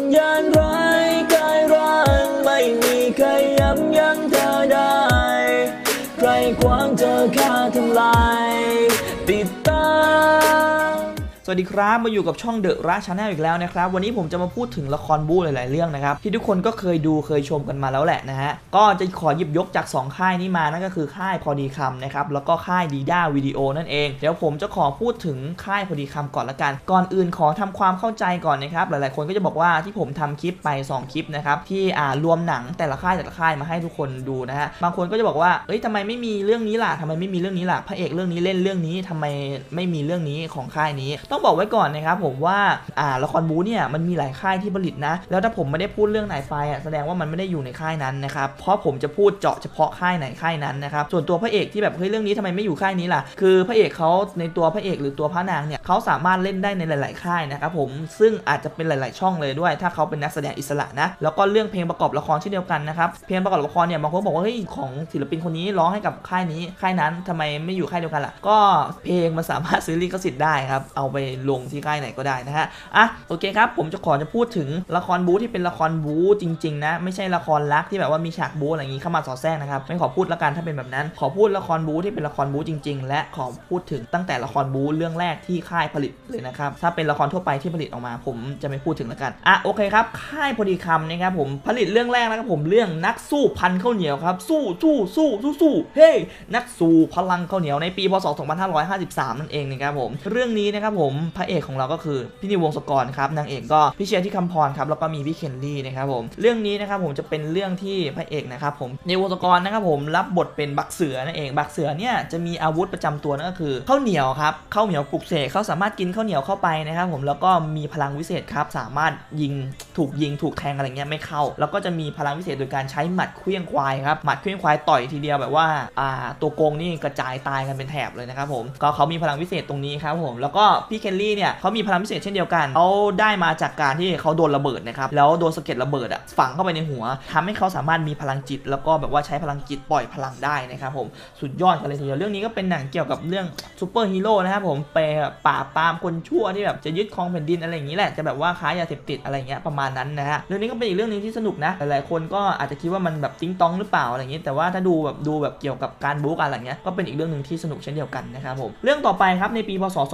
ญาณร้ายกายร่างไม่มีใครยับยั้งเธอได้ใครขวางเธอฆ่าทำลายติดตามสวัสดีครับมาอยู่กับช่องเดอะราชาแนลอีกแล้วนะครับวันนี้ผมจะมาพูดถึงละครบู๊หลายๆเรื่องนะครับที่ทุกคนก็เคยดูเคยชมกันมาแล้วแหละนะฮะก็จะขอหยิบยกจาก2ค่ายนี้มานั่นก็คือค่ายพอดีคำนะครับแล้วก็ค่ายดีด้าวิดีโอนั่นเองเดี๋ยวผมจะขอพูดถึงค่ายพอดีคำก่อนละกันก่อนอื่นขอทำความเข้าใจก่อนนะครับหลายๆคนก็จะบอกว่าที่ผมทำคลิปไป2คลิปนะครับที่รวมหนังแต่ละค่ายมาให้ทุกคนดูนะฮะบางคนก็จะบอกว่าเอ้ยทำไมไม่มีเรื่องนี้ล่ะทำไมไม่มีเรื่องนี้ล่ะพระเอกเรื่องนี้เล่นเรื่องนี้ทำไมไม่มีเรื่องนี้ของค่ายนี้ต้องบอกไว้ก่อนนะครับผมว่าละครบู๊เนี่ยมันมีหลายค่ายที่ผลิตนะแล้วถ้าผมไม่ได้พูดเรื่องไหนไปแสดงว่ามันไม่ได้อยู่ในค่ายนั้นนะครับเพราะผมจะพูดเจาะเฉพาะค่ายไหนค่ายนั้นนะครับส่วนตัวพระเอกที่แบบเฮ้ยเรื่องนี้ทำไมไม่อยู่ค่ายนี้ล่ะคือพระเอกเขาในตัวพระเอกหรือตัวพระนางเนี่ยเขาสามารถเล่นได้ในหลายๆค่ายนะครับผมซึ่งอาจจะเป็นหลายๆช่องเลยด้วยถ้าเขาเป็นนักแสดงอิสระนะแล้วก็เรื่องเพลงประกอบละครเช่นเดียวกันนะครับเพลงประกอบละครเนี่ยบางคนบอกว่าเฮ้ยของศิลปินคนนี้ร้องให้กับค่ายนี้ค่ายนั้นทำไมไม่อยู่ค่ายเดียวกันล่ะก็เพลงมันสามารถซื้อลิขสิทธิ์ได้ครับเอาไปลงที่ค่ายไหนก็ได้นะฮะโอเคครับผมจะพูดถึงละครบู๊ที่เป็นละครบู๊จริงๆนะไม่ใช่ละครรักที่แบบว่ามีฉากบู๊อะไรอย่างงี้เข้ามาสอดแทรกนะครับไม่ขอพูดละกันถ้าเป็นแบบนั้นขอพูดละครบู๊ที่เป็นละครบู๊จริงๆและขอพูดถึงตั้งแต่ละครบู๊เรื่องแรกที่ค่ายผลิตเลยนะครับถ้าเป็นละครทั่วไปที่ผลิตออกมาผมจะไม่พูดถึงละกันโอเคครับค่ายพอดีคำนะครับผมผลิตเรื่องแรกนะครับผมเรื่องนักสู้พันข้าวเหนียวครับสู้เฮ้นักสู้พลังข้าวเหนียวในปีพศ2553นั่นเองนะครับผมเรื่องนี้นะครับผมพระเอกของเราก็คือพี่นิววงศกรครับนางเอกก็พี่เชียร์ที่คำพรครับแล้วก็มีพี่เคนลี่นะครับผมเรื่องนี้นะครับผมจะเป็นเรื่องที่พระเอกนะครับผมนิววงศกรนะครับผมรับบทเป็นบักเสือนั่นเองบักเสือเนี่ยจะมีอาวุธประจำตัวนั่นก็คือข้าวเหนียวครับข้าวเหนียวปลุกเสกเขาสามารถกินข้าวเหนียวเข้าไปนะครับผมแล้วก็มีพลังวิเศษครับสามารถถูกแทงอะไรเงี้ยไม่เข้าแล้วก็จะมีพลังวิเศษโดยการใช้หมัดเคลื่องควายครับหมัดเคลื่องควายต่อยทีเดียวแบบว่าตัวโกงนี่กระจายตายกันเป็นแถบเลยนะครับผมก็เขามีพลังวิเศษตรงนี้ครับผมแล้วก็พี่เคนลี่เนี่ยเขามีพลังวิเศษเช่นเดียวกันเขาได้มาจากการที่เขาโดนระเบิดนะครับแล้วโดนสะเก็ดระเบิดฝังเข้าไปในหัวทำให้เขาสามารถมีพลังจิตแล้วก็แบบว่าใช้พลังจิตปล่อยพลังได้นะครับผมสุดยอดกันเลยทีเดียวเรื่องนี้ก็เป็นหนังเกี่ยวกับเรื่องซูเปอร์ฮีโร่นะครับผมไปปราบปรามคนชั่วที่แบบจะยึดครองแผ่นดินอะไรอย่างนี้แหละจะแบบว่าค้ายาเสพติดอะไรเงี้ยประมาณนั้นนะฮะเรื่องนี้ก็เป็นอีกเรื่องนึงที่สนุกนะหลายๆคนก็อาจจะคิดว่ามันแบบติ๊งต้องหรือเปล่าอะไรอย่างนี้แต่ว่าถ้าดูแบบเกี่ยวกับการบู๊อะไรเงี้ยก็เป็นอีกเรื่องนึงที่สนุกเช่นเดียวกันนะครับผมเรื่องต่อไปครับในปีพศ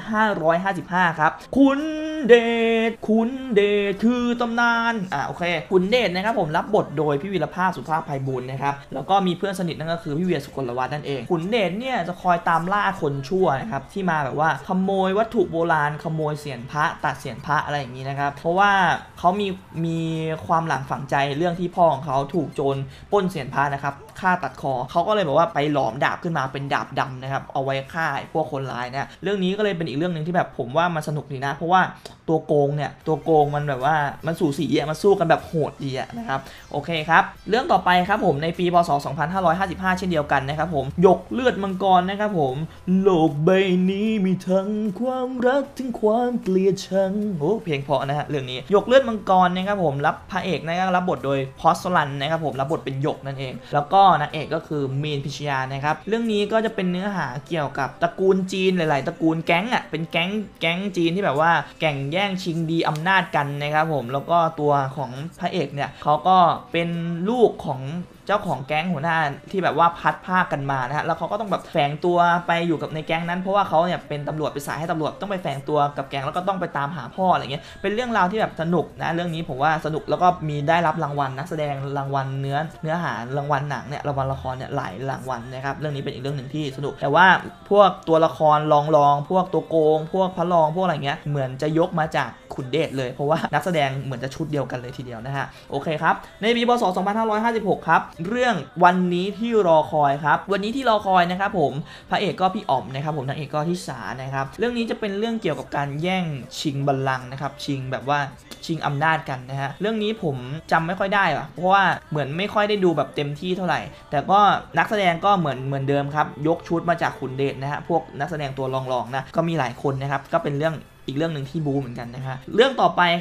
2555ครับขุนเดชคือตำนานโอเคขุนเดชนะครับผมรับบทโดยพี่วีรภาพสุภาพไพบูลย์นะครับแล้วก็มีเพื่อนสนิทนั่นก็คือพี่เวียสุกลวัฒน์นั่นเองขุนเดชเนี่ยจะคอยตามล่าคนชั่วนะครับที่มาแบบว่าขโมยวัตถุโบราณขโมยเสียนพระตัดเสียนพระอะไรอย่างนี้นะครับเพราะว่าเขามีความหลังฝังใจเรื่องที่พ่อของเขาถูกโจรปล้นเสียนพระนะครับฆ่าตัดคอเขาก็เลยแบบว่าไปหลอมดาบขึ้นมาเป็นดาบดำนะครับเอาไว้ฆ่าพวกคนร้ายนะเรื่องนี้ก็เลยเป็นอีกเรื่องนึงที่แบบผมว่ามันสนุกดีนะเพราะว่าตัวโกงมันแบบว่ามันสูสีมันสู้กันแบบโหดดีนะครับโอเคครับเรื่องต่อไปครับผมในปีพศ2555เช่นเดียวกันนะครับผมหยกเลือดมังกรนะครับผมโลกใบนี้มีทั้งความรักทั้งความเกลียดชังโอ้เพลงเพราะนะฮะเรื่องนี้หยกเลือดมังกรนะครับผมรับพระเอกนะครับรับบทโดยพอสลันนะครับผมรับบทเป็นหยกนั่นเองแล้วก็นางเอกก็คือมีนพิชยานะครับเรื่องนี้ก็จะเป็นเนื้อหาเกี่ยวกับตระกูลจีนหลายๆตระกูลแก๊งเป็นแก๊งจีนที่แบบว่าแข่งแย่งชิงดีอำนาจกันนะครับผมแล้วก็ตัวของพระเอกเนี่ยเขาก็เป็นลูกของเจ้าของแก๊งหัวหน้าที่แบบว่าพัดภาคกันมานะฮะแล้วเขาก็ต้องแบบแฝงตัวไปอยู่กับในแก๊งนั้นเพราะว่าเขาเนี่ยเป็นตำรวจเป็นสายให้ตำรวจต้องไปแฝงตัวกับแก๊งแล้วก็ต้องไปตามหาพ่ออะไรเงี้ยเป็นเรื่องราวที่แบบสนุกนะเรื่องนี้ผมว่าสนุกแล้วก็มีได้รับรางวัลนักแสดงรางวัลเนื้อหารางวัลหนังเนี่ยรางวัลละครเนี่ยหลายรางวัลนะครับเรื่องนี้เป็นอีกเรื่องหนึ่งที่สนุกแต่ว่าพวกตัวละครรองพวกตัวโกงพวกพระรองพวกอะไรเงี้ยเหมือนจะยกมาจากขุนเดชเลยเพราะว่านักแสดงเหมือนจะชุดเดียวกันเลยทีเดียวนะฮะโอเคครับในปีพศ2556ครับเรื่องวันนี้ที่รอคอยครับวันนี้ที่รอคอยนะครับผมพระเอกก็พี่อ๋อมนะครับผมนางเอกก็ทิสานะครับเรื่องนี้จะเป็นเรื่องเกี่ยวกับการแย่งชิงบัลลังก์นะครับชิงแบบว่าชิงอำนาจกันนะฮะเรื่องนี้ผมจำไม่ค่อยได้เพราะว่าเหมือนไม่ค่อยได้ดูแบบเต็มที่เท่าไหร่แต่ก็นักแสดงก็เหมือนเดิมครับยกชุดมาจากขุนเดชนะฮะพวกนักแสดงตัวรองๆนะก็มีหลายคนนะครับก็เป็นเรื่องอีกเรื่องหนึ่งที่บู๊เหมือนกันนะฮะเรื่องต่อไปครับ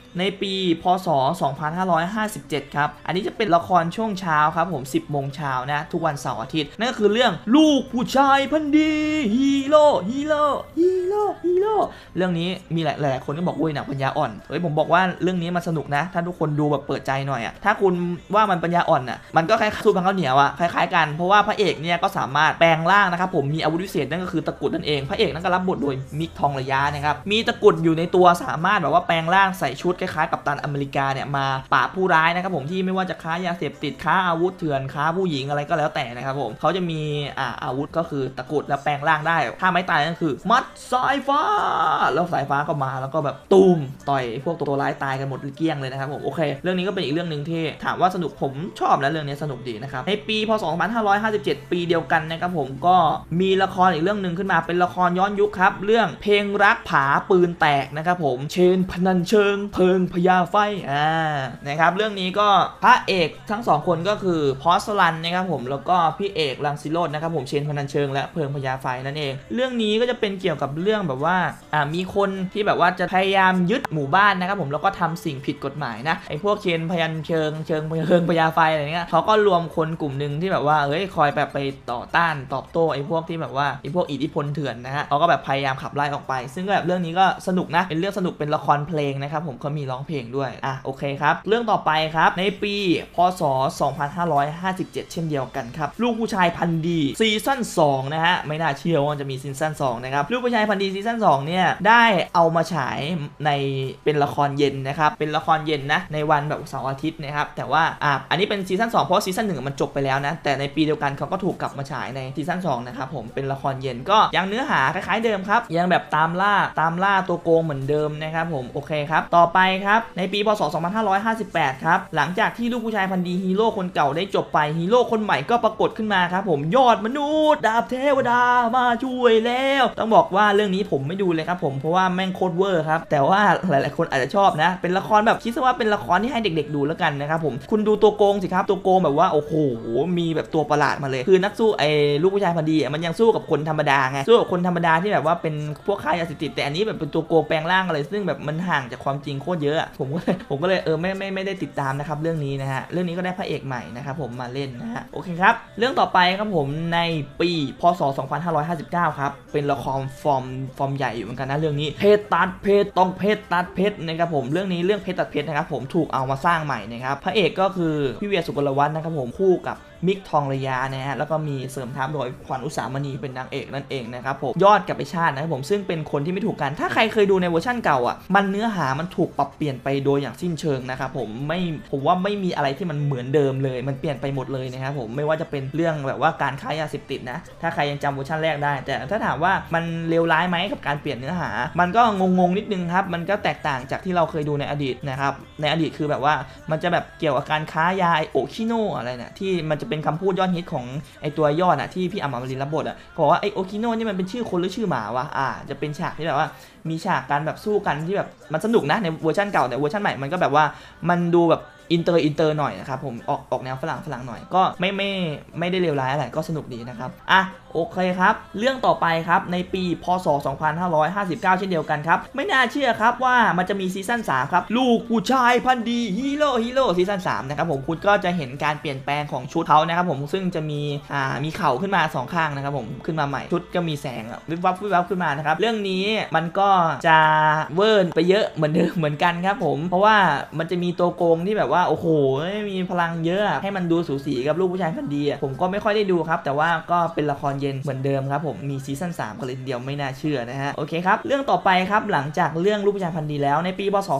ในปีพศ2557ครับอันนี้จะเป็นละครช่วงเช้าครับผม10 โมงเช้านะทุกวันเสาร์อาทิตย์นั่นก็คือเรื่องลูกผู้ชายพันธุ์ดีฮีโร่เรื่องนี้มีหลายคนก็บอกว่าหนังปัญญาอ่อนผมบอกว่าเรื่องนี้มันสนุกนะถ้าทุกคนดูแบบเปิดใจหน่อยถ้าคุณว่ามันปัญญาอ่อนมันก็คล้ายสู้พังข้าวเหนียวคล้ายๆกันเพราะว่าพระเอกเนี่ยก็สามารถแปลงร่างนะครับผมมีอาวุธพิเศษนั่นก็คือตะกุดนั่นเองพระเอกนั่นก็รับบทโดยมิกทองระยะนะครับมีตะกุดอยู่ในตัวสามารถแบบว่าแปลงร่างใส่ชุดคล้ายๆกับตันอเมริกาเนี่ยมาปราบผู้ร้ายนะครับผมที่ไม่ว่าจะค้ายาเสพติดค้าอาวุธเถื่อนค้าผู้หญิงอะไรก็แล้วแต่นะครับผมเขาจะมีอาวุธก็คือตะกุดแล้วแปลงร่างได้ถ้าไม่ตายนั่นคือมัดสายฟ้าแล้วสายฟ้าก็มาแล้วก็แบบตูมต่อยพวกตัวร้ายตายกันหมดเกลี้ยงเลยนะครับผมโอเคเรื่องนี้ก็เป็นอีกเรื่องนึงที่ถามว่าสนุกผมชอบนะเรื่องนี้สนุกดีนะครับในปีพศ2557 ปีเดียวกันนะครับผมก็มีละครอีกเรื่องนึงขึ้นมาเป็นละครย้อนยุคครับเรื่องเพลงรักผาปืนแตกนะครับผมเชนพนันเชิงเพิงพญาไฟนะครับเรื่องนี้ก็พระเอกทั้ง2คนก็คือพอสลันนะครับผมแล้วก็พี่เอกรังสิโรจน์นะครับผมเชนพนันเชิงและเพิงพญาไฟนั่นเองเรื่องนี้ก็จะเป็นเกี่ยวกับเรื่องแบบว่ามีคนที่แบบว่าจะพยายามยึดหมู่บ้านนะครับผมแล้วก็ทำสิ่งผิดกฎหมายนะไอ้พวกเชนพยันเชิงพญาไฟอะไรเงี้ยเขาก็รวมคนกลุ่มหนึ่งที่แบบว่าคอยแบบไปต่อต้านตอบโต้ไอ้พวกที่แบบว่าไอ้พวกอิทธิพลเถื่อนนะฮะเขาก็แบบพยายามขับไล่ออกไปซึ่งแบบเรื่องนี้ก็สนุกนะเป็นเรื่องสนุกเป็นละครเพลงนะครับผมเขามีร้องเพลงด้วยโอเคครับเรื่องต่อไปครับในปีพศ2557เช่นเดียวกันครับลูกผู้ชายพันธุ์ดีซีซั่น2นะฮะไม่น่าเชื่อว่าจะมีซีซั่น2นะครับลูกผู้ชายพันธุ์ดีซีซั่น2เนี่ยได้เอามาฉายในเป็นละครเย็นนะครับเป็นละครเย็นนะในวันแบบเสาร์อาทิตย์นะครับแต่ว่าอันนี้เป็นซีซั่น2เพราะซีซั่น1มันจบไปแล้วนะแต่ในปีเดียวกันเขาก็ถูกกลับมาฉายในซีซั่น2นะครับผมเป็นละครเย็นก็ยังเนื้อหาคล้ายๆเดิมครับยังแบบตามล่าตัวโกงเหมือนเดิมนะครับผมโอเคครับต่อไปครับในปีพศ2558ครับหลังจากที่ลูกผู้ชายพันธุ์ดีฮีโร่คนเก่าได้จบไปฮีโร่คนใหม่ก็ปรากฏขึ้นมาครับผมยอดมนุษย์ดาบเทวดามาช่วยแล้วต้องบอกว่าเรื่องนี้ผมไม่ดูเลยครับผมเพราะว่าแม่งโคตรเวอร์ครับแต่ว่าหลายๆคนอาจจะชอบนะเป็นละครแบบคิดซะว่าเป็นละครที่ให้เด็กๆดูแล้วกันนะครับผมคุณดูตัวโกงสิครับตัวโกงแบบว่าโอ้โหมีแบบตัวประหลาดมาเลยคือนักสู้ไอ้ลูกผู้ชายพันธุ์ดีมันยังสู้กับคนธรรมดาไงสู้กับคนธรรมดาที่แบบว่าเป็นพวกค้ายาเสพติดแต่อันนี้แบบเป็นตัวโกงแปลงร่างอะไรซึ่งแบบมันห่างจากความจริงโคตรเยอะผมก็เลยไม่ได้ติดตามนะครับเรื่องนี้นะฮะเรื่องนี้ก็ได้พระเอกใหม่นะครับผมมาเล่นนะฮะโอเคครับเรื่องต่อไปครับผมในปีพศ2559ครับเป็นละครฟอร์มใหญ่อยู่เหมือนกันนะเรื่องนี้เพชรตัดเพชรต้องเพชรตัดเพชรนะครับผมเรื่องนี้เรื่องเพชรตัดเพชรนะครับผมถูกเอามาสร้างใหม่นะครับพระเอกก็คือพี่เวียสุกลวัฒน์นะครับผมคู่กับมิกทองระยะนะฮะแล้วก็มีเสริมทัพโดยขวัญอุสามณีเป็นนางเอกนั่นเองนะครับผมยอดกับไปชาตินะครับผมซึ่งเป็นคนที่ไม่ถูกกันถ้าใครเคยดูในเวอร์ชั่นเก่ามันเนื้อหามันถูกปรับเปลี่ยนไปโดยอย่างสิ้นเชิงนะครับผมว่าไม่มีอะไรที่มันเหมือนเดิมเลยมันเปลี่ยนไปหมดเลยนะครับผมไม่ว่าจะเป็นเรื่องแบบว่าการค้ายาเสพติดนะถ้าใครยังจำเวอร์ชันแรกได้แต่ถ้าถามว่ามันเลวร้ายไหมกับการเปลี่ยนเนื้อหามันก็งงนิดนึงครับมันก็แตกต่างจากที่เราเคยดูในอดีตนะครับในอดีตคือแบบว่ามันจะแบบเกี่ยวกับการค้ายาโอคิโนอะไรเนี่ยที่มันจะเป็นคำพูดยอดฮิตของไอตัวยอดที่พี่อมรินทร์รับบทบอกว่าไอโอคิโนนี่มันเป็นชื่อคนหรือชื่อหมาวะจะเป็นฉากที่แบบว่ามีฉากการแบบสู้กันที่แบบมันสนุกนะในเวอร์ชันเก่าแต่เวอร์ชันใหม่มันก็แบบว่ามันดูแบบอินเตอร์หน่อยนะครับผมออกแนวฝรั่งหน่อยก็ไม่ได้เลวร้ายอะไรก็สนุกดีนะครับโอเคครับเรื่องต่อไปครับในปีพศ2559เช่นเดียวกันครับไม่น่าเชื่อครับว่ามันจะมีซีซั่น3ครับลูกผู้ชายพันธุ์ดีฮีโร่ซีซั่น3นะครับผมคุณก็จะเห็นการเปลี่ยนแปลงของชุดเขานะครับผมซึ่งจะมีเข่าขึ้นมา2ข้างนะครับผมขึ้นมาใหม่ชุดก็มีแสงวิบวับขึ้นมานะครับเรื่องนี้มันก็จะเวิร์นไปเยอะเหมือนเดิมเหมือนกันครับผมเพราะว่ามันจะมีตัวโกงที่แบบว่าโอ้โหมีพลังเยอะให้มันดูสูสีกับลูกผู้ชายพันธุ์ดีผมก็ไม่ค่อยได้ดูครับแต่ว่าก็เป็นละครเย็นเหมือนเดิมครับผมมีซีซั่น3กันเลยทีเดียวไม่น่าเชื่อนะฮะโอเคครับเรื่องต่อไปครับหลังจากเรื่องลูกผู้ชายพันธุ์ดีแล้วในปีพศ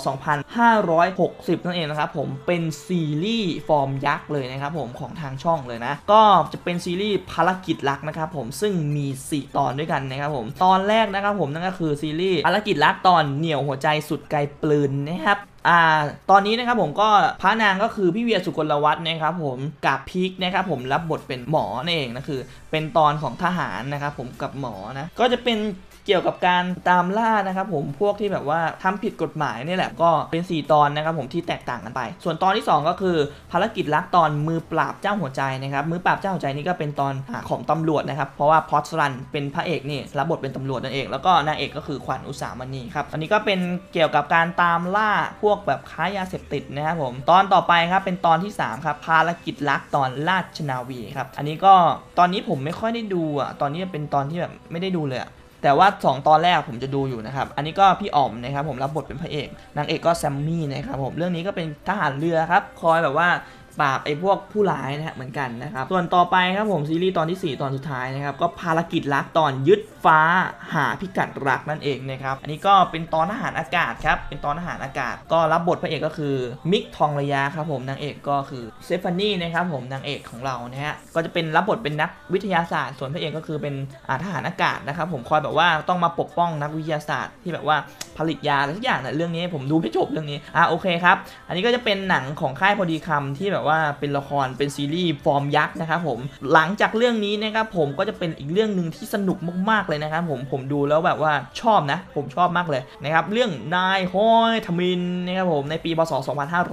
2560นั่นเองนะครับผมเป็นซีรีส์ฟอร์มยักษ์เลยนะครับผมของทางช่องเลยนะก็จะเป็นซีรีส์ภารกิจรักนะครับผมซึ่งมี4ตอนด้วยกันนะครับผมตอนแรกนะครับผมนั่นก็คือซีรีส์ภารกิจรักตอนเหนี่ยวหัวใจสุดไกลปลืนนะครับตอนนี้นะครับผมก็พระนางก็คือพี่เวียสุกลวัฒน์นะครับผมกับพีคนะครับผมรับบทเป็นหมอนั่นเองนะคือเป็นตอนของทหารนะครับผมกับหมอนะก็จะเป็นเกี่ยวกับการตามล่านะครับผมพวกที่แบบว่าทำผิดกฎหมายนี่แหละก็เป็น4ตอนนะครับผมที่แตกต่างกันไปส่วนตอนที่2ก็คือภารกิจลักตอนมือปราบเจ้าหัวใจนะครับมือปราบเจ้าหัวใจนี่ก็เป็นตอนของตำรวจนะครับเพราะว่าพอสรันเป็นพระเอกนี่รับบทเป็นตำรวจนั่นเองแล้วก็นางเอกก็คือขวัญอุสามณีครับอันนี้ก็เป็นเกี่ยวกับการตามล่าพวกแบบค้ายาเสพติดนะครับผมตอนต่อไปครับเป็นตอนที่3ครับภารกิจลักตอนราชนาวีครับอันนี้ก็ตอนนี้ผมไม่ค่อยได้ดูตอนนี้เป็นตอนที่แบบไม่ได้ดูเลยแต่ว่า2ตอนแรกผมจะดูอยู่นะครับอันนี้ก็พี่อ๋อมนะครับผมรับบทเป็นพระเอกนางเอกก็แซมมี่นะครับผมเรื่องนี้ก็เป็นทหารเรือครับคอยแบบว่าปราบไอ้พวกผู้ร้ายนะฮะเหมือนกันนะครับส่วนต่อไปครับผมซีรีส์ตอนที่4ตอนสุดท้ายนะครับก็ภารกิจลักตอนยึดฟ้าหาพิกัดรักนั่นเองนะครับอันนี้ก็เป็นตอนทหารอากาศครับเป็นตอนทหารอากาศก็รับบทพระเอกก็คือมิกทองระยะครับผมนางเอกก็คือเซฟานี่นะครับผมนางเอกของเรานะฮะก็จะเป็นรับบทเป็นนักวิทยาศาสตร์ส่วนพระเอกก็คือเป็นทหารอากาศนะครับผมคอยแบบว่าต้องมาปกป้องนักวิทยาศาสตร์ที่แบบว่าผลิตยาอะไรทุกอย่างนะเรื่องนี้ผมดูไม่จบเรื่องนี้โอเคครับอันนี้ก็จะเป็นหนังของค่ายพอดีคำที่แบบว่าเป็นละครเป็นซีรีส์ฟอร์มยักษ์นะครับผมหลังจากเรื่องนี้นะครับผมก็จะเป็นอีกเรื่องนึงที่สนุกมากๆเลยนะครับผมดูแล้วแบบว่าชอบนะผมชอบมากเลยนะครับเรื่องนายห้อยทมินนะครับผมในปีพศ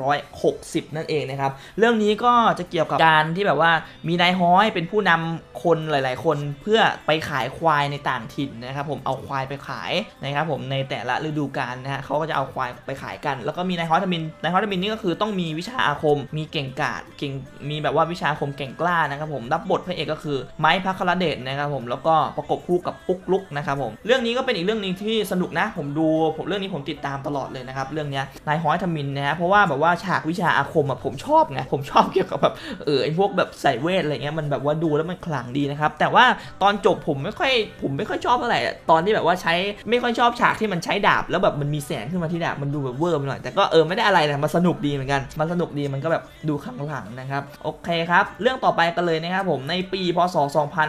2560นั่นเองนะครับเรื่องนี้ก็จะเกี่ยวกับการที่แบบว่ามีนายห้อยเป็นผู้นำคนหลายๆคนเพื่อไปขายควายในต่างถิ่นนะครับผมเอาควายไปขายนะครับผมในแต่ละฤดูกาลนะฮะเขาก็จะเอาควายไปขายกันแล้วก็มีนายห้อยทมินนี่ก็คือต้องมีวิชาอาคมมีเก่งกาจเก่งมีแบบว่าวิชาอาคมเก่งกล้านะครับผมรับบทพระเอกก็คือไม้พระคารเดชนะครับผมแล้วก็ประกบคู่กับปุ๊กลุกนะครับผมเรื่องนี้ก็เป็นอีกเรื่องนึงที่สนุกนะผมดูเรื่องนี้ผมติดตามตลอดเลยนะครับเรื่องนี้นายห้อยทมินนะฮะเพราะว่าแบบว่าฉากวิชาอาคมผมชอบไงผมชอบเกี่ยวกับแบบไอ้พวกแบบใส่เวทอะไรเงี้ยมันแบบว่าดูแล้วมันขลังดีนะครับแต่ว่าตอนจบผมไม่ค่อยชอบเท่าไหร่ตอนที่แบบว่าใช้ไม่ค่อยชอบฉากที่มันใช้ดาบแล้วแบบมันมีแสงขึ้นมาที่ดาบมันดูแบบเวอร์ไปหน่อยแต่ก็ไม่ได้อะไรนะมันสนุกดีเหมือนกันมันสนุกดีมันก็แบบดูขลังนะครับโอเคครับเรื่องต่อไปกันเลยนะครับผมในปีพศ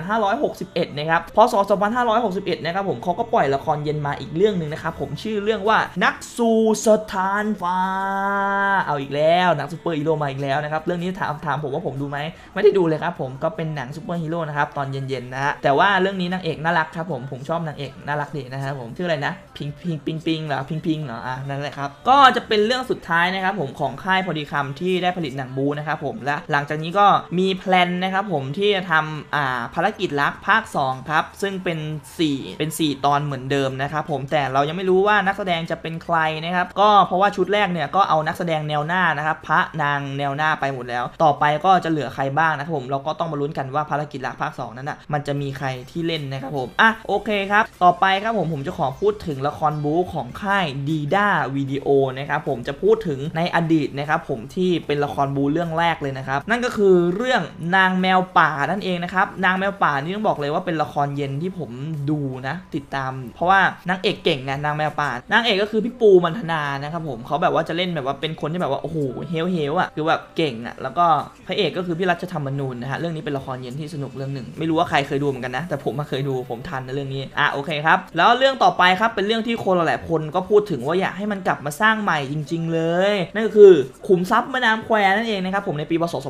2561นะครับพศ2561นะครับผมเขาก็ปล่อยละครเย็นมาอีกเรื่องนึงนะครับผมชื่อเรื่องว่านักสู่สถานฟ้าเอาอีกแล้วหนังซูเปอร์ฮีโร่มาอีกแล้วนะครับเรื่องนี้ถามผมว่าผมดูไหมไม่ได้ดูเลยครับผมก็เป็นหนังซูเปอร์ฮีโร่นะครับตอนเย็นๆนะฮะแต่ว่าเรื่องนี้นางเอกน่ารักครับผมชอบนางเอกน่ารักดีนะครับผมชื่ออะไรนะปิงเหรอพิงเหรอนั่นแหละครับก็จะเป็นเรื่องสุดท้ายนะครับผมของค่ายพอดีคำที่ได้ผลิตหนังบูนะครับผมและหลังจากนี้ก็มีแพลนนะครับผมที่จะทำภารกิจลักภาค2ครับซึ่งเป็น4ตอนเหมือนเดิมนะครับผมแต่เรายังไม่รู้ว่านักแสดงจะเป็นใครนะครับก็เพราะว่าชุดแรกเนี่ยก็เอานักแสดงแนวหน้านะครับพระนางแนวหน้าไปหมดแล้วต่อไปก็จะเหลือใครบ้างนะครับผมเราก็ต้องมาลุ้นกันว่าภารกิจลักภาค2นั้นมันจะมีใครที่เล่นนะครับผมโอเคครับต่อไปครับผมจะขอพูดถึงละครบู๊ของค่ายดีด้าวิดีโอนะครับผมจะพูดถึงในอดีตนะครับผมที่เป็นละครบู๊เรื่องแรกเลยนะครับนั่นก็คือเรื่องนางแมวป่านั่นเองนะครับนางแมวป่านี่ต้องบอกเลยว่าเป็นละครเย็นที่ผมดูนะติดตามเพราะว่านางเอกเก่งนะนางแมวป่านางเอกก็คือพี่ปูมันธนานะครับผมเขาแบบว่าจะเล่นแบบว่าเป็นคนที่แบบว่าโอ้โหเฮลคือแบบเก่งแล้วก็พระเอกก็คือพี่รัชธรรมนูญนะฮะเรื่องนี้เป็นละครเย็นที่สนุกเรื่องหนึ่งไม่รู้ว่าใครเคยดูเหมือนกันนะแต่ผมเคยดูผมทันในเรื่องนี้โอเคครับแล้วเรื่องต่อไปครับเป็นเรื่องที่คนหลายคนก็พูดถึงว่าอยากให้มันกลับมาสร้างใหม่จริงๆเลยนั่นก็คือขุมทรัพย์แม่น้ำแควนั่นเองนะครับผมในปีพศ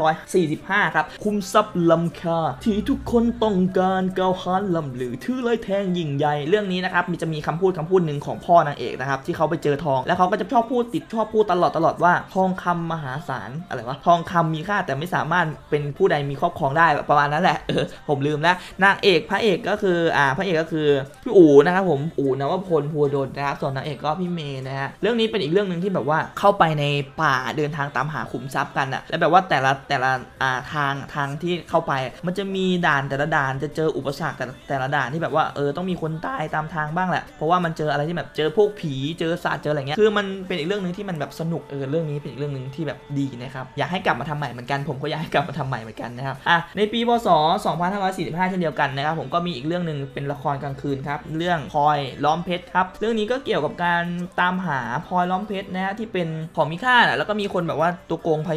2545ครับขุมทรัพย์ล้ำค่าที่ทุกคนต้องการก้าวขานล้ำลือถือเลยแทงยิ่งใหญ่เรื่องนี้นะครับจะมีคำพูดหนึ่งของพ่อนางเอกนะครับที่เขาไปเจอทองแล้วเขาก็จะชอบพูดตลอดว่าทองคำมหาศาลอะไรวะทองคำมีค่าแต่ไม่สามารถเป็นผู้ใดมีครอบครองได้ประมาณนั้นแหละผมลืมแล้วนางเอกพระเอกก็คือพระเอกก็คือพี่อู๋นะครับผมอู๋นวพลภูวดลนะครับส่วนนางเอกก็พี่เมย์นะฮะเรื่องนี้เป็นอีกเรื่องนึงที่แบบว่าเข้าไปในป่าเดินทางตามหาขุมทรัพย์กันแล้วแบบว่าแต่ละทางที่เข้าไปมันจะมีด่านแต่ละด่านจะเจออุปสรรคแต่ละด่านที่แบบว่าต้องมีคนตายตามทางบ้างแหละเพราะว่ามันเจออะไรที่แบบเจอพวกผีเจอสัตว์เจออะไรเงี้ยคือมันเป็นอีกเรื่องนึงที่มันแบบสนุกเรื่องนี้เป็นอีกเรื่องนึงที่แบบดีนะครับอยากให้กลับมาทำใหม่เหมือนกันผมก็อยากให้กลับมาทำใหม่เหมือนกันนะครับในปีพศ2545เช่นเดียวกันนะครับผมก็มีอีกเรื่องนึงเป็นละครกลางคืนครับเรื่องพลอยล้อมเพชรครับเรื่องนี้ก็เกี่ยวกับการตามหาพลอยล้อมเพชรนะฮะที่เป็นของมีค่าแล้วก็มีคนแบบว่าตัวโกงพยายาม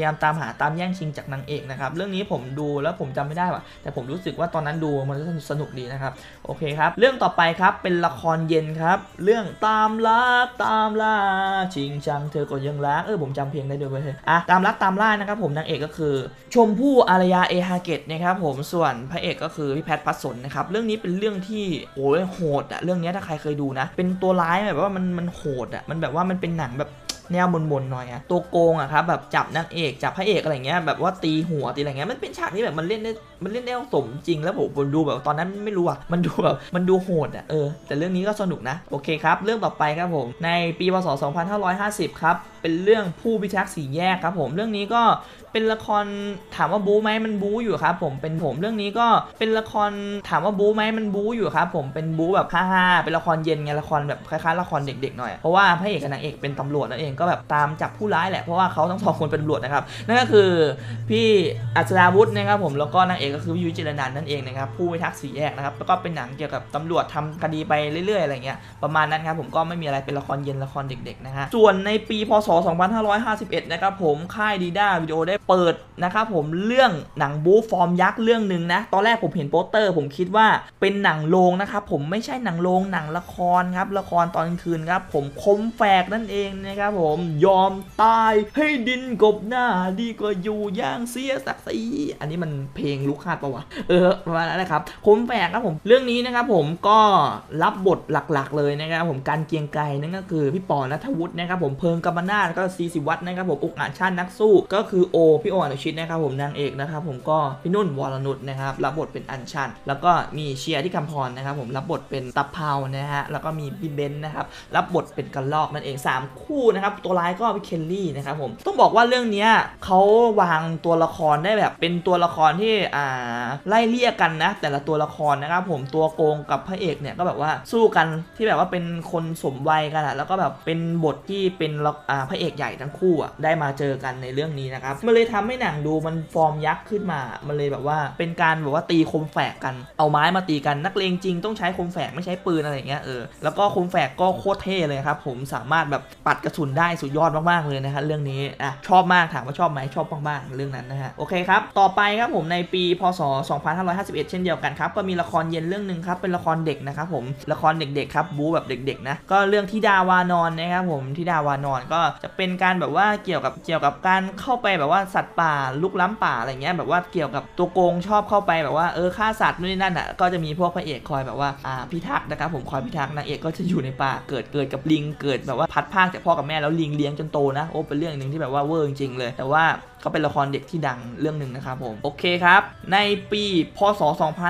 ายามตามแย่งชิงจากนางเอกนะครับเรื่องนี้ผมดูแล้วผมจำไม่ได้ว่ะแต่ผมรู้สึกว่าตอนนั้นดูมันสนุกดีนะครับโอเคครับเรื่องต่อไปครับเป็นละครเย็นครับเรื่องตามล่าชิงชังเธอก็ยังรักผมจำเพลงได้ด้วยเว้ยตามล่านะครับผมนางเอกก็คือชมพู่อารยาเอฮาเกตนะครับผมส่วนพระเอกก็คือพี่แพทพัสสนนะครับเรื่องนี้เป็นเรื่องที่โอ้ยโหดอะเรื่องนี้ถ้าใครเคยดูนะเป็นตัวร้ายแบบว่ามันโหดอะมันแบบว่ามันเป็นหนังแบบแนวมนๆหน่อยอะตัวโกงอะครับแบบจับนางเอกจับพระเอกอะไรเงี้ยแบบว่าตีหัวตีอะไรเงี้ยมันเป็นฉากที่แบบมันเล่นได้สมจริงแล้วผมดูแบบตอนนั้นไม่รู้อะมันดูโหดอะแต่เรื่องนี้ก็สนุกนะโอเคครับเรื่องต่อไปครับผมในปีพศ2550ครับเป็นเรื่องผู้พิทักษ์สี่แยกครับผมเรื่องนี้ก็เป็นละครถามว่าบู๊ไหมมันบู๊อยู่ครับผมเรื่องนี้ก็เป็นละครถามว่าบู๊ไหมมันบู๊อยู่ครับผมเป็นบู๊แบบฮ่าเป็นละครเย็นไงละครแบบคล้ายๆละครเด็กๆหน่อยเพราะว่าพระเอกกับนางเอกเป็นตำรวจนั่นเองก็แบบตามจับผู้ร้ายแหละเพราะว่าเขาทั้งสองคนเป็นตำรวจนะครับนั่นก็คือพี่อัศราวุธนะครับผมแล้วก็นางเอกก็คือยุ้ยจิรนันท์นั่นเองนะครับผู้พิทักษ์สี่แยกนะครับแล้วก็เป็นหนังเกี่ยวกับตำรวจทำคดีไปเรื่อยๆอะไรเงี้ยประมาณนั้นครับผมก็ไม่มีอะไรเป็นละครเย็นละครเด็กๆนะฮะส่วนในปีพศ2551นะครับผมค่ายดีด้าวิดีโอได้เปิดนะครับผมเรื่องหนังบู๊ฟอร์มยักษ์เรื่องหนึ่งนะตอนแรกผมเห็นโปสเตอร์ผมคิดว่าเป็นหนังโรงนะครับผมไม่ใช่หนังโรงหนังละครครับละครตอนกลางคืนครับผมคมแฝกนั่นเองนะครับผมยอมตายให้ดินกบหน้าดีกว่าอยู่อย่างเสียศักดิ์ศรีอันนี้มันเพลงลูกคาดปะวะประมาณนั้นนะครับคมแฝกครับผมเรื่องนี้นะครับผมก็รับบทหลักๆเลยนะครับผมการเกียงไกรนั่นก็คือพี่ปอณัฐวุฒินะครับผมเพิงกำมนาถก็ซีศิวัฒน์นะครับผมอุกอาจชาตินักสู้ก็คือพี่โออนุชิตนะครับผมนางเอกนะครับผมก็พี่นุ่นวรนุชนะครับรับบทเป็นอัญชันแล้วก็มีเชียร์ที่คำพรนะครับผมรับบทเป็นตะเภานะฮะแล้วก็มีพี่เบนซ์นะครับรับบทเป็นกระลอกนั่นเอง3คู่นะครับตัวร้ายก็พี่เคลลี่นะครับผมต้องบอกว่าเรื่องนี้เขาวางตัวละครได้แบบเป็นตัวละครที่ไล่เลี่ยกันนะแต่ละตัวละครนะครับผมตัวโกงกับพระเอกเนี่ยก็แบบว่าสู้กันที่แบบว่าเป็นคนสมวัยกันแล้วก็แบบเป็นบทที่เป็นพระเอกใหญ่ทั้งคู่ได้มาเจอกันในเรื่องนี้นะครับมันเลยทำให้หนังดูมันฟอร์มยักษ์ขึ้นมามันเลยแบบว่าเป็นการแบบว่าตีคมแฝกกันเอาไม้มาตีกันนักเลงจริงต้องใช้คมแฝกไม่ใช้ปืนอะไรอย่างเงี้ยแล้วก็คมแฝกก็โคตรเท่เลยครับผมสามารถแบบปัดกระสุนได้สุดยอดมากๆเลยนะฮะเรื่องนี้ชอบมากถามว่าชอบไหมชอบมากๆเรื่องนั้นนะฮะโอเคครับต่อไปครับผมในปีพศ2551เช่นเดียวกันครับก็มีละครเย็นเรื่องนึงครับเป็นละครเด็กนะครับผมละครเด็กๆครับบู๊แบบเด็กๆนะก็เรื่องธิดาวานอนนะครับผมธิดาวานอนก็จะเป็นการแบบว่าเกี่ยวกับการเข้าไปแบบว่าสัตว์ป่าลุกล้ำป่าอะไรเงี้ยแบบว่าเกี่ยวกับตัวโกงชอบเข้าไปแบบว่าฆ่าสัตว์นู่นนี่นั่นก็จะมีพวกพระเอกคอยแบบว่าพิทักษ์นะครับผมคอยพิทักษ์นางเอกก็จะอยู่ในป่าเกิดกับลิงเกิดแบบว่าพัดพากจากพ่อกับแม่แล้วลิงเลี้ยงจนโตนะเป็นเรื่องนึงที่แบบว่าเวอร์จริงๆเลยแต่ว่าก็เป็นละครเด็กที่ดังเรื่องหนึ่งนะครับผมโอเคครับในปีพศ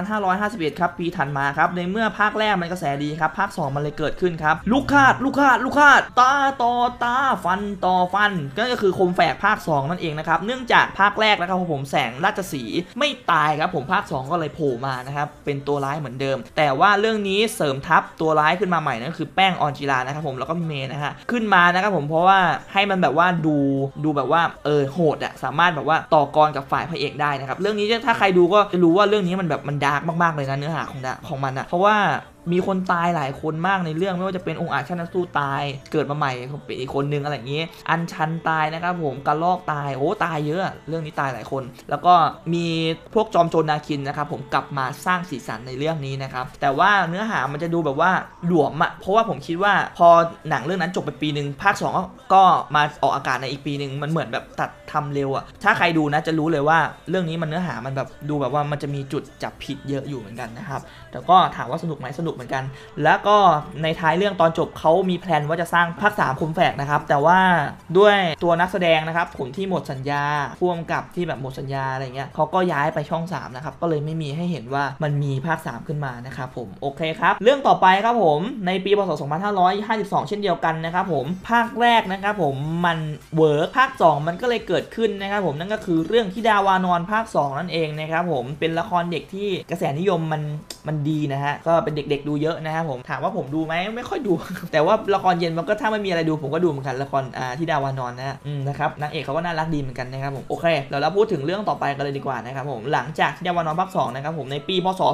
2551ครับปีถัดมาครับในเมื่อภาคแรกมันกระแสดีครับภาค2มันเลยเกิดขึ้นครับลูกคาดตาต่อตาฟันต่อฟันก็คือคมแฝกภาค2นั่นเองนะครับเนื่องจากภาคแรกนะครับผมแสงราชสีห์ไม่ตายครับผมภาค2ก็เลยโผล่มานะครับเป็นตัวร้ายเหมือนเดิมแต่ว่าเรื่องนี้เสริมทัพตัวร้ายขึ้นมาใหม่นั่นคือแป้งออนจิรานะครับผมแล้วก็พี่เมย์นะฮะขึ้นมานะครับผมเพราะว่าให้มันแบบว่าดูแบบว่าโหดสามารถแบบว่าต่อกรกับฝ่ายพระเอกได้นะครับเรื่องนี้ถ้าใครดูก็จะรู้ว่าเรื่องนี้มันแบบมันดาร์กมากๆเลยนะเนื้อหาของมันเพราะว่ามีคนตายหลายคนมากในเรื่องไม่ว่าจะเป็นองค์อาจชาตินักสู้ตายเกิดมาใหม่เป็นอีกคนนึงอะไรอย่างนี้อัญชันตายนะครับผมกระลอกตายตายเยอะเรื่องนี้ตายหลายคนแล้วก็มีพวกจอมโจรนาคินนะครับผมกลับมาสร้างสีสันในเรื่องนี้นะครับแต่ว่าเนื้อหามันจะดูแบบว่าหลวมเพราะว่าผมคิดว่าพอหนังเรื่องนั้นจบไปปีนึงภาค2ก็มาออกอากาศในอีกปีนึงมันเหมือนแบบตัดทำเร็วถ้าใครดูนะจะรู้เลยว่าเรื่องนี้มันเนื้อหามันแบบดูแบบว่ามันจะมีจุดจับผิดเยอะอยู่เหมือนกันนะครับแต่ก็ถามว่าสนุกไหมสนุกเหมือนกันแล้วก็ในท้ายเรื่องตอนจบเขามีแพลนว่าจะสร้างภาค3คมแฝกนะครับแต่ว่าด้วยตัวนักแสดงนะครับผมที่หมดสัญญาพ่วงกับที่แบบหมดสัญญาอะไรเงี้ยเขาก็ย้ายไปช่อง3นะครับก็เลยไม่มีให้เห็นว่ามันมีภาค3ขึ้นมานะครับผมโอเคครับเรื่องต่อไปครับผมในปีพศ2552เช่นเดียวกันนะครับผมภาคแรกนะครับผมมันเวิร์กภาค2มันก็เลยเกิดขึ้นนะครับผมนั่นก็คือเรื่องธิดาวานอนภาค2นั่นเองนะครับผมเป็นละครเด็กที่กระแสนิยมมันมันดีนะฮะก็เป็นเด็กๆดูเยอะนะครับผมถามว่าผมดูไหมไม่ค่อยดู แต่ว่าละครเย็นมันก็ถ้าไม่มีอะไรดูผมก็ดูเหมือนกันละครที่ดาวานอนนะครับนางเอกเขาก็น่ารักดีเหมือนกันนะครับผมโอเคเราพูดถึงเรื่องต่อไปกันเลยดีกว่านะครับผมหลังจากที่ดาวานอนภาค2นะครับผมในปีพศ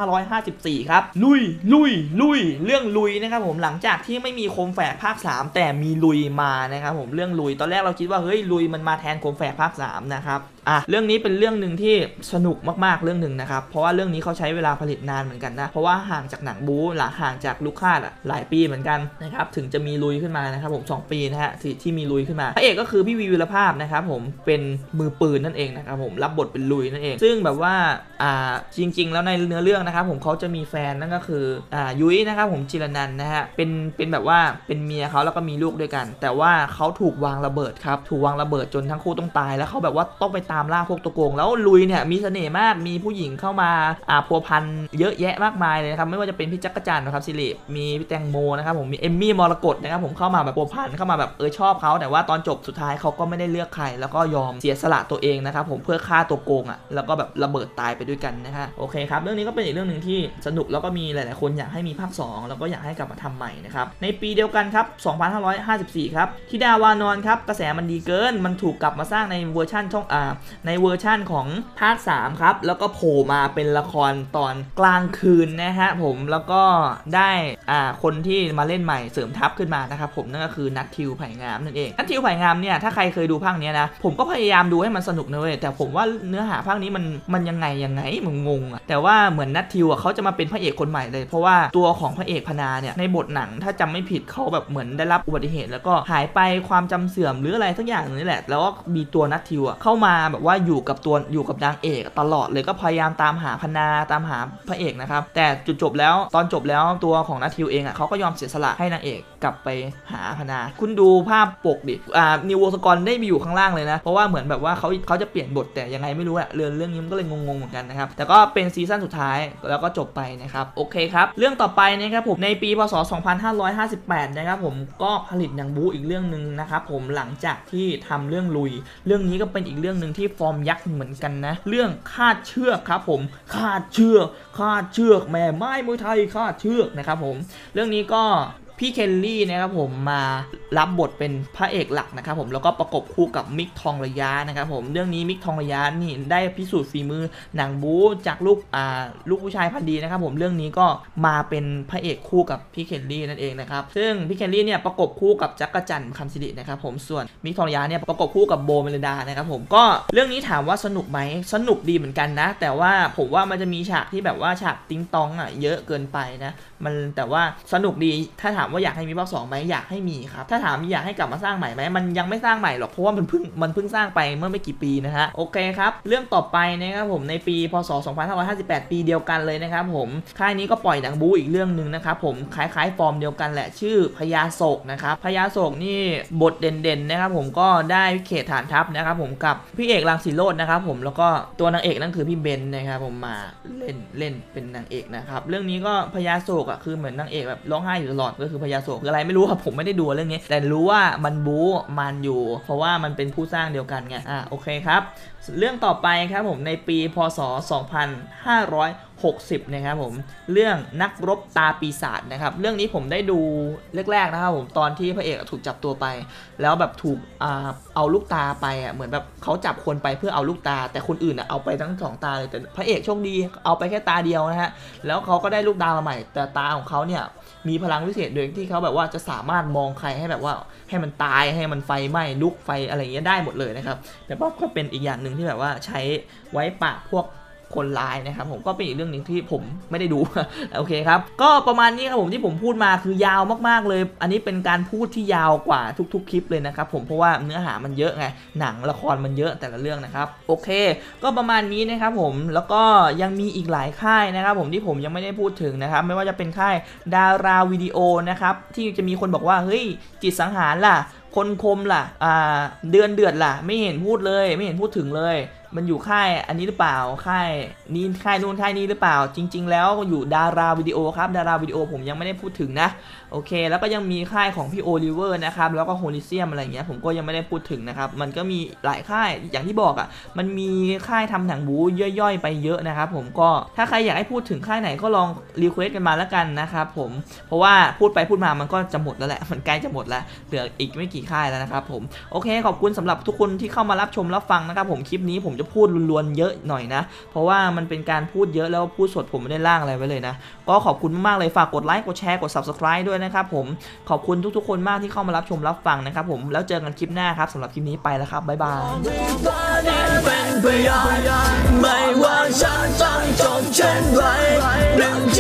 2554ครับลุยเรื่องลุยนะครับผมหลังจากที่ไม่มีโคมแฝกภาค3แต่มีลุยมานะครับผมเรื่องลุยตอนแรกเราคิดว่าเฮ้ยลุยมันมาแทนโคมแฝกภาค3นะครับเรื่องนี้เป็นเรื่องหนึ่งที่สนุกมากๆเรื่องหนึ่งนะครับเพราะว่าเรื่องนี้เขาใช้เวลาผลิตนานเหมือนกันนะเพราะว่าห่างจากหนังบู๊ห่างจากลูกคาดหลายปีเหมือนกันนะครับถึงจะมีลุยขึ้นมานะครับผม2ปีนะฮะที่มีลุยขึ้นมาพระเอกก็คือพี่วีวีรภาพนะครับผมเป็นมือปืนนั่นเองนะครับผมรับบทเป็นลุยนั่นเองซึ่งแบบว่าจริงๆแล้วในเนื้อเรื่องนะครับผมเขาจะมีแฟนนั่นก็คือยุ้ยนะครับผมจิรนันท์นะฮะเป็นแบบว่าเป็นเมียเขาแล้วก็มีลูกด้วยกันแต่ว่าเขาถูกวางระเบิดครับถูกวางระเบิดจนทั้งคู่ต้องตายแล้วเขาแบบว่าต้องไปตามล่าพวกตัวโกงแล้วลุยเนี่ยมีเสน่ห์มากมีผู้หญิงเข้ามาพัวพันเยอะแยะมากมายเลยนะครับไม่ว่าจะเป็นพี่จักรจันทร์นะครับสิริมีพี่แตงโมนะครับผมมีเอมมี่มรกตนะครับผมเข้ามาแบบพัวพันเข้ามาแบบชอบเขาแต่ว่าตอนจบสุดท้ายเขาก็ไม่ได้เลือกใครแล้วก็ยอมเสียสละตัวเองนะครับผมเพื่อฆ่าตัวโกงแล้วก็แบบระเบิดตายไปด้วยกันนะฮะโอเคครับเรื่องนี้ก็เป็นอีกเรื่องนึงที่สนุกแล้วก็มีหลายๆคนอยากให้มีภาค2แล้วก็อยากให้กลับมาทำใหม่นะครับในปีเดียวกันครับ2554ครับที่ดาวานอนครับกระแสมันดีเกินมันถูกกลับมาสร้างในเวอร์ชั่นในเวอร์ชั่นของภาค3ครับแล้วก็โผล่มาเป็นละครตอนกลางคืนนะฮะผมแล้วก็ได้คนที่มาเล่นใหม่เสริมทัพขึ้นมานะครับผมนั่นก็คือนัททิวไผ่งามนั่นเองนัททิวไผ่งามเนี่ยถ้าใครเคยดูภาคนี้นะผมก็พยายามดูให้มันสนุกนะเว้ยแต่ผมว่าเนื้อหาภาคนี้มันยังไงมันงงแต่ว่าเหมือนนัททิวเขาจะมาเป็นพระเอกคนใหม่เลยเพราะว่าตัวของพระเอกพนาเนี่ยในบทหนังถ้าจำไม่ผิดเขาแบบเหมือนได้รับอุบัติเหตุแล้วก็หายไปความจำเสื่อมหรืออะไรสักอย่างนี่แหละแล้วก็มีตัวนัททิวเข้ามาแบบว่าอยู่กับนางเอกตลอดเลยก็พยายามตามหาพนาตามหาพระเอกนะครับแต่จุดจบแล้วตอนจบแล้วตัวของนัททิวเองเขาก็ยอมเสียสละให้นางเอกกลับไปหาพนาคุณดูภาพปกดินิววงศกรได้ไปอยู่ข้างล่างเลยนะเพราะว่าเหมือนแบบว่าเขาจะเปลี่ยนบทแต่ยังไงไม่รู้เรื่องนี้มันก็เลยงงๆเหมือนกันนะครับแต่ก็เป็นซีซั่นสุดท้ายแล้วก็จบไปนะครับโอเคครับเรื่องต่อไปนะครับผมในปีพศ2558นะครับผมก็ผลิตหนังบู๊อีกเรื่องนึงนะครับผมหลังจากที่ทำเรื่องลุยเรื่องนี้ก็เป็นอีกเรื่องนึงที่ฟอร์มยักษ์เหมือนกันนะเรื่องคาดเชือกครับผมคาดเชือกแม่ไม้มวยไทยคาดเชือกนะครับผมเรื่องนี้ก็พี่เคลลี่นะครับผมมารับบทเป็นพระเอกหลักนะครับผมแล้วก็ประกบคู่กับมิกทองระยะนะครับผมเรื่องนี้มิกทองระยะนี่ได้พิสูจน์ฝีมือหนังบู๊จากลูกผู้ชายพันดีนะครับผมเรื่องนี้ก็มาเป็นพระเอกคู่กับพี่เคลลี่นั่นเองนะครับซึ่งพี่เคลลี่เนี่ยประกบคู่กับจักรจันทร์คำสิรินะครับผมส่วนมิกทองระยะเนี่ยประกบคู่กับโบเมลดานะครับผมก็เรื่องนี้ถามว่าสนุกไหมสนุกดีเหมือนกันนะแต่ว่าผมว่ามันจะมีฉากที่แบบว่าฉากติ้งตองเยอะเกินไปนะมันแต่ว่าสนุกดีถ้าถามว่าอยากให้มีภาค2ไหมอยากให้มีครับถ้าถามอยากให้กลับมาสร้างใหม่ไหมมันยังไม่สร้างใหม่หรอกเพราะว่ามันเพิ่งสร้างไปเมื่อไม่กี่ปีนะฮะโอเคครับเรื่องต่อไปนะครับผมในปีพศ2558ปีเดียวกันเลยนะครับผมค่ายนี้ก็ปล่อยหนังบู๊อีกเรื่องนึงนะครับผมคล้ายๆฟอร์มเดียวกันแหละชื่อพญาโศกนะครับพญาโศกนี่บทเด่นๆนะครับผมก็ได้เขตฐานทัพนะครับผมกับพี่เอกรังสีโรจน์นะครับผมแล้วก็ตัวนางเอกนั่นคือพี่เบนนะครับผมมาเล่นเป็นนางเอกนะครับเรื่องนี้ก็พญาโศกคือเหมือนนางเอกแบบร้องไห้อยู่ตลอดก็คือพญาโศกคืออะไรไม่รู้ครับผมไม่ได้ดูเรื่องนี้แต่รู้ว่ามันบู๊มันอยู่เพราะว่ามันเป็นผู้สร้างเดียวกันไงโอเคครับเรื่องต่อไปครับผมในปีพศ2560นะครับผมเรื่องนักรบตาปีศาจนะครับเรื่องนี้ผมได้ดูแรกๆนะครับผมตอนที่พระเอกถูกจับตัวไปแล้วแบบถูกเอาลูกตาไปเหมือนแบบเขาจับคนไปเพื่อเอาลูกตาแต่คนอื่นเอาไปทั้ง2 ตาเลยแต่พระเอกโชคดีเอาไปแค่ตาเดียวนะฮะแล้วเขาก็ได้ลูกตามาใหม่แต่ตาของเขาเนี่ยมีพลังวิเศษโดยที่เขาแบบว่าจะสามารถมองใครให้แบบว่าให้มันตายให้มันไฟไหม้ลุกไฟอะไรอย่างเงี้ยได้หมดเลยนะครับแต่ก็เป็นอีกอย่างหนึ่งที่แบบว่าใช้ไว้ปราบพวกคนร้ายนะครับผมก็เป็นอีกเรื่องนึงที่ผมไม่ได้ดู โอเคครับก็ประมาณนี้ครับผมที่ผมพูดมาคือยาวมากๆเลยอันนี้เป็นการพูดที่ยาวกว่าทุกๆคลิปเลยนะครับผมเพราะว่าเนื้อหามันเยอะไงหนังละครมันเยอะแต่ละเรื่องนะครับโอเคก็ประมาณนี้นะครับผมแล้วก็ยังมีอีกหลายค่ายนะครับผมที่ผมยังไม่ได้พูดถึงนะครับไม่ว่าจะเป็นค่ายดาราวิดีโอนะครับที่จะมีคนบอกว่าเฮ้ยจิตสังหารล่ะคนคมล่ะเดือนเดือดล่ะไม่เห็นพูดเลยไม่เห็นพูดถึงเลยมันอยู่ค่ายอันนี้หรือเปล่าค่ายนี้ค่ายนู้นค่ายนี้หรือเปล่าจริงๆแล้วอยู่ดาราวิดีโอครับดาราวิดีโอผมยังไม่ได้พูดถึงนะโอเคแล้วก็ยังมีค่ายของพี่โอลิเวอร์นะครับแล้วก็โฮลิเซียมอะไรเงี้ยผมก็ยังไม่ได้พูดถึงนะครับมันก็มีหลายค่ายอย่างที่บอกอ่ะมันมีค่ายทำหนังบูย่อยๆไปเยอะนะครับผมก็ถ้าใครอยากให้พูดถึงค่ายไหนก็ลองรีเควสต์กันมาแล้วกันนะครับผมเพราะว่าพูดไปพูดมามันก็จะหมดแล้วแหละมันใกล้จะหมดแล้วเหลืออีกไม่กี่ค่ายแล้วนะครับผมโอเคขอบคุณสำหรับทุกคนที่เข้ามารับชมรับฟังนะครับผมคลิปนี้ผมจะพูดล้วนๆเยอะหน่อยนะเพราะว่ามันเป็นการพูดเยอะแล้วพูดสดผมไม่ได้ล่างอะไรไว้เลยนะก็ขอบคุณมากๆเลยฝากกดไลค์กดแชร์กด Subscribe ด้วยนะครับผมขอบคุณทุกๆคนมากที่เข้ามารับชมรับฟังนะครับผมแล้วเจอกันคลิปหน้าครับสำหรับคลิปนี้ไปแล้วครับบ๊ายบายไม่ว่าฉันต้องจบเช่นไร